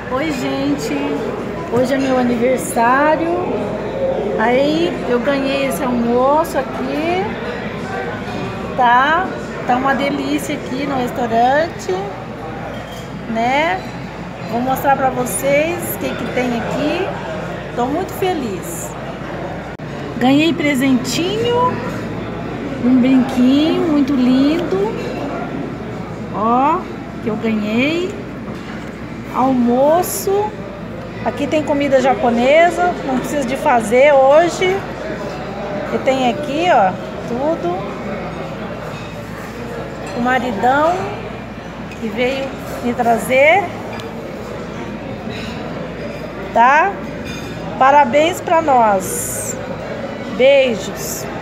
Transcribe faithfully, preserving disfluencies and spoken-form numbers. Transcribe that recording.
Oi, gente, hoje é meu aniversário, aí eu ganhei esse almoço aqui, tá? Tá uma delícia aqui no restaurante, né? Vou mostrar pra vocês o que que tem aqui, tô muito feliz. Ganhei presentinho, um brinquinho muito lindo, ó, que eu ganhei. Almoço, aqui tem comida japonesa, não precisa de fazer hoje. E tem aqui, ó, tudo. O maridão que veio me trazer, tá? Parabéns pra nós. Beijos.